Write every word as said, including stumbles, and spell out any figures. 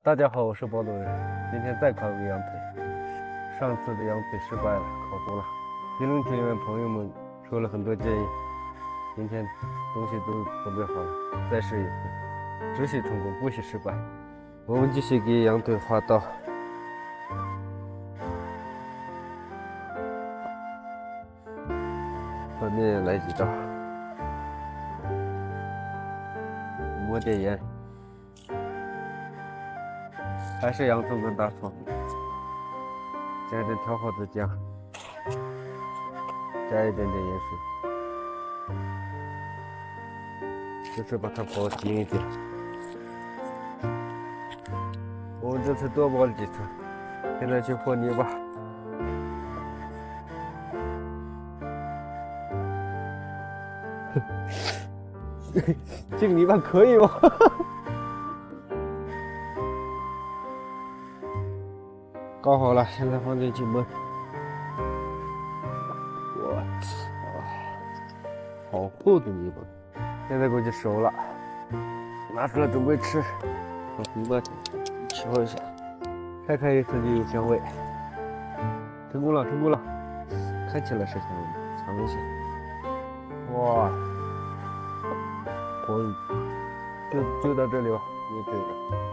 大家好，我是包主任，今天再烤个羊腿。上次的羊腿失败了，烤糊了。评论区里面朋友们说了很多建议，今天东西都准备好了，再试一次，只许成功，不许失败。我们继续给羊腿划刀，反面也来几刀，抹点盐。还是洋葱跟大葱，加点调好的酱，加一点点盐水，就是把它包紧一点。我们这次多包了几层，现在去和泥巴。这个泥巴可以吗？搞好了，现在放进去焖。我操，好厚的泥巴！现在估计熟了，拿出来准备吃。把泥巴敲一下，开开一次就有香味。成功了，成功了！看起来是香味，尝一下。哇，我就就到这里吧，你对的。